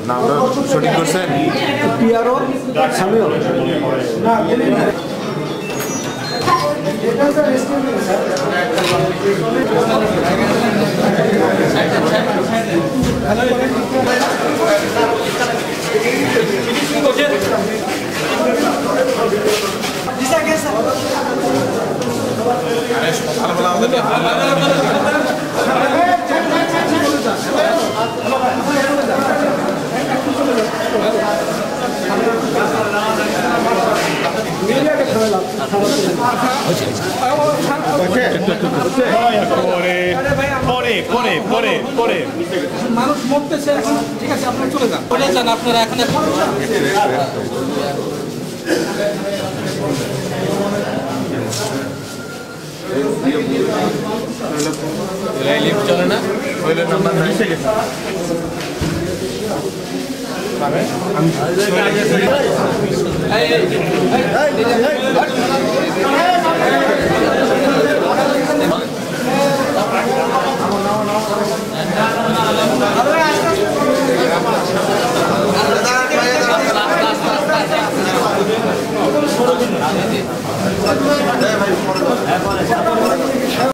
নামটা সঠিক করছেন? পিয়ারো সামিও না পরে মানুষ মরতেছে ঠিক আছে আপনারা চলে যান চলে যান আপনারা এখানে লিফট চলে না ওইটার নাম্বার নাই